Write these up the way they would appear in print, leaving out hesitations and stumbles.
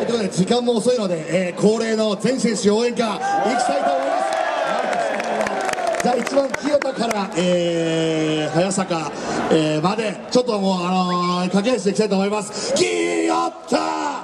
ということで時間も遅いので、恒例の全選手応援歌いきたいと思います。じゃあ1番清田から、早坂、までちょっともう駆け足でいきたいと思います。清田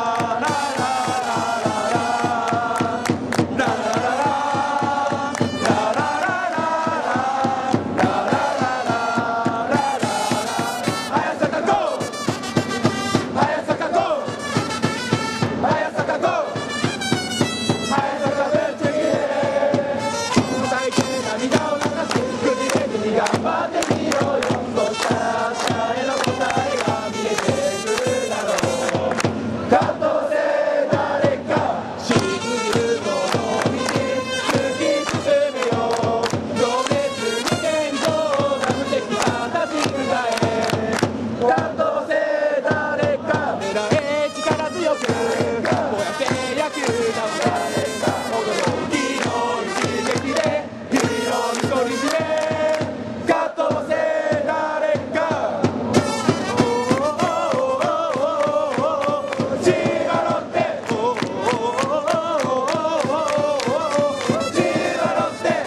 誰か球だ誰が驚きの一撃で君の独り占めかっ飛ばせ誰か千葉ロッテ千葉ロッテ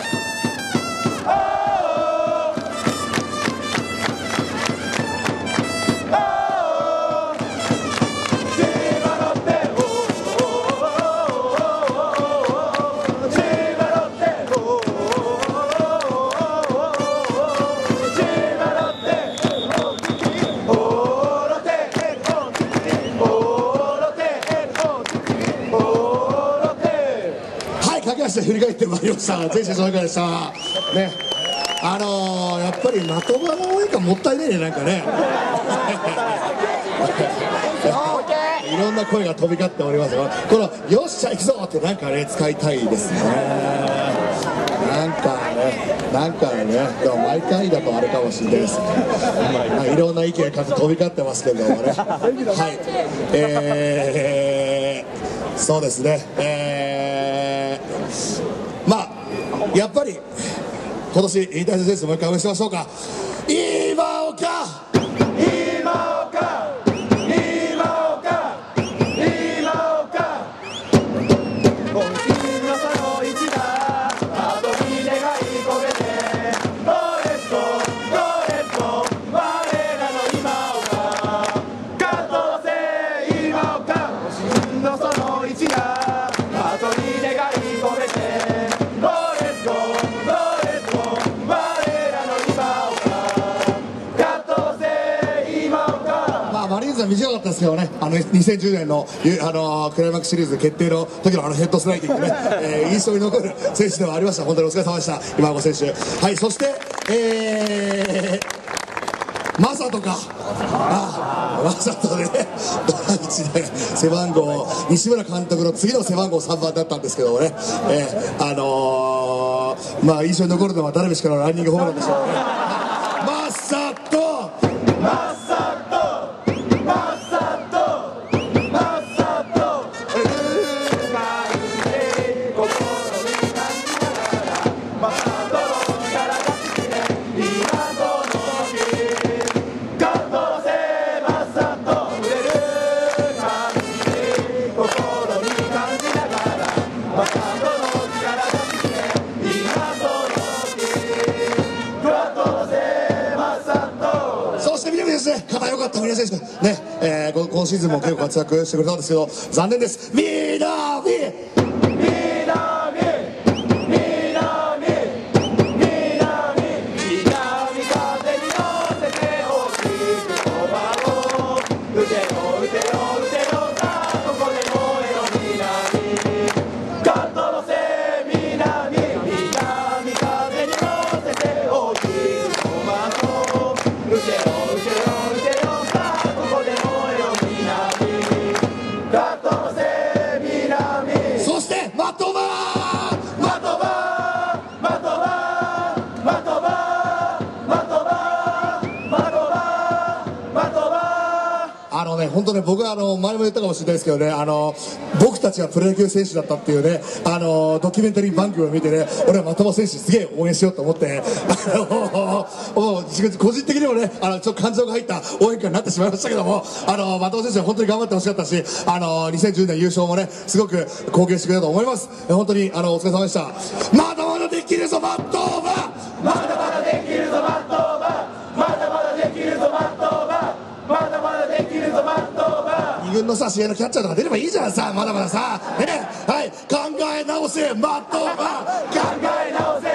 駆け足で振り返ってまいりました。全選手おいかがでしたね。やっぱり的場の応援歌もったいないね、なんかねいろんな声が飛び交っておりますよ。この「よっしゃ行くぞ!」ってなんかね使いたいですね。なんかねでも毎回だとあれかもしれないですね。いろんな意見が飛び交ってますけれどもね。はい、そうですね。まあやっぱり今年引退選手もう一回応援しましょうか。今岡マリーンズは短かったですけどね、2010年のクライマックスシリーズ決定の時のヘッドスライディングね、印象に残る選手ではありました。本当にお疲れ様でした、今岡選手。はい、そしてマサトか、マサトね、第一で背番号、西村監督の次の背番号3番だったんですけどもね、まあ印象に残るのはダルビッシュからのランニングホームランでしょうね。マサト肩良かった南選手ね、今シーズンも結構活躍してくれたんですけど残念です。本当ね、僕は前も言ったかもしれないですけどね、僕たちはプロ野球選手だったっていうね、ドキュメンタリー番組を見てね、俺は的場選手すげえ応援しようと思って、個人的にもね、ちょっと感情が入った応援歌になってしまいましたけども、的場選手は本当に頑張ってほしかったし、2010年優勝もね、すごく貢献してくれたと思います。本当にお疲れ様でした。まだまだできるぞマットーバー、まだまだできるぞマットーバー、まだまだできるぞマットーバー、まだまだできるぞマットーバー。2軍のさ、試合のキャッチャーとか出ればいいじゃんさ、まだまださ、ね、はい、考え直せマットーバー、考え直せ